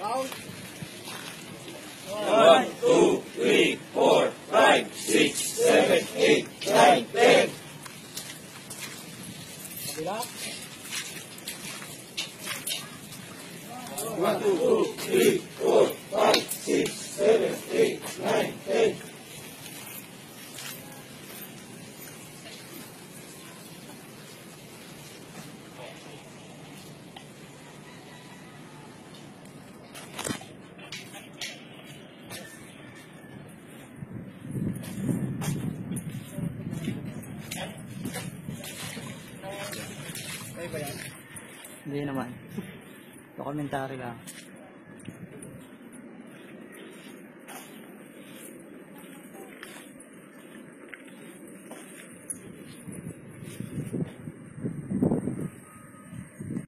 Count. 1, 2, 3, 4, 5, 6, 7, 8, 9, 10. Kabila. 1, 2, 3, 4, 5, 6, 7, 8, 9, 10. Ay ba yan? Hindi naman. Dokumentary lang.